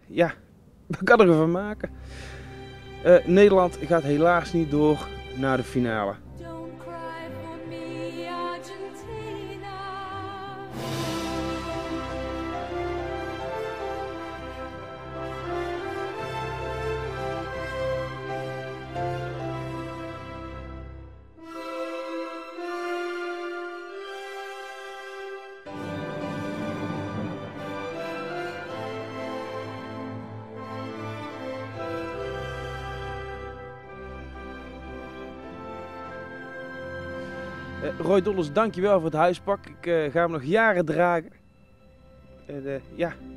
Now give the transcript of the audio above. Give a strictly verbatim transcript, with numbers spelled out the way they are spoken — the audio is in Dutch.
ja, wat kan er van maken? Uh, Nederland gaat helaas niet door naar de finale. Don't cry for me, Argentina. Uh, Roy Dollers, dankjewel voor het huispak. Ik uh, ga hem nog jaren dragen. En uh, ja,